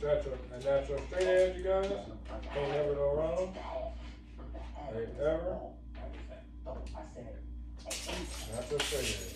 And that's your straight edge, you guys. Ain't never go wrong. Ain't ever. That's your straight edge.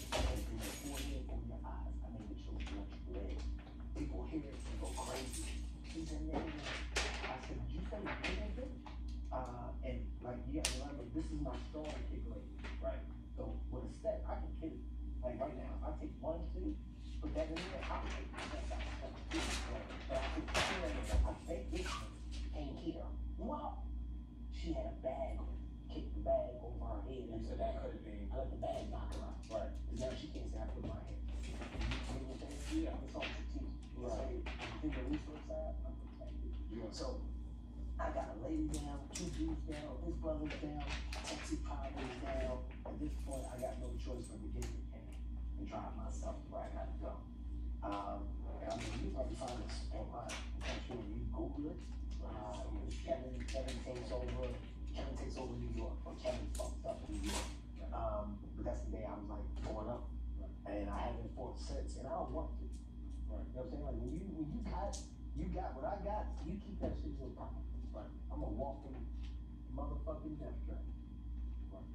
People hear it and go crazy. He's in there. I said, did you say you and like, you gotta remember, this is my strong kick leg, right? So with a step, I can kick it. Like right now, if I take 1, 2, put that in there, I can take the step out. But I think this came here. Wow. She had a bag, kicked the bag over her head. And so that could have been, I let the bag knock her out. Right. Because now she can't say I put my head. Yeah, it's all strategic. Right. I think the resource side, I'm protected. Yeah. So I got a lady down, 2 dudes down, his brother's down, Texas Power is down. At this point, I got no choice but to get in and drive myself where I gotta go. And I mean, you probably find this online. I'm sure you Google it. Kevin takes over New York, or Kevin fucked up New York. But that's the day I was like going up, and I haven't fought since, and I don't want to. Right. You know what I'm saying? Like when you got what I got, you keep that shit in your pocket. Right. I'm a walking motherfucking death trap. Right.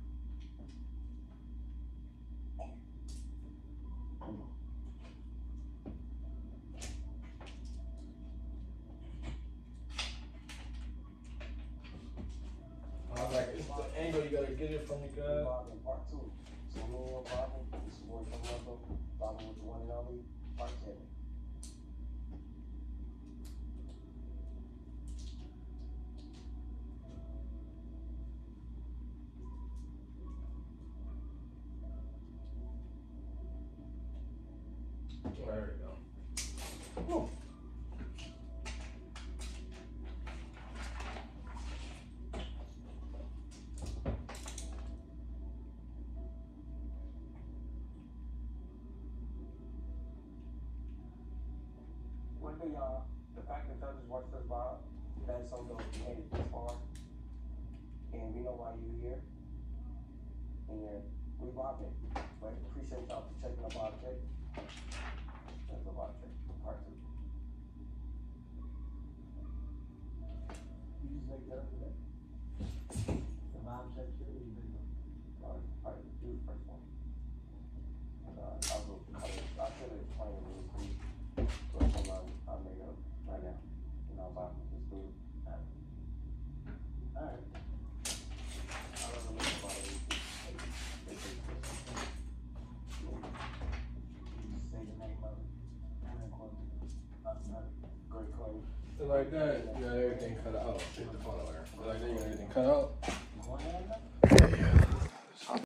Like it's the angle you gotta get it from, you guys. Part 2. So me and Bobby, this is boy coming up, Bobby with the one and only, part 10. There we go. Woo. One thing, the fact that judges watched us live, that's something we made it this far. And we know why you're here. And we vibing. But appreciate y'all for checking up our check. That's a lot check. Part 2. You just make that up today? The vibe check shit, what do you think? Alright, do the first one. I'll go through colors. I should have explained it really quick. But I made up right now. And I'll vibe with this dude. Alright. I don't know about it. Say the name of it. Great Clay. Like that, you got everything cut out. Shit the phone over. Like that, you got everything cut out.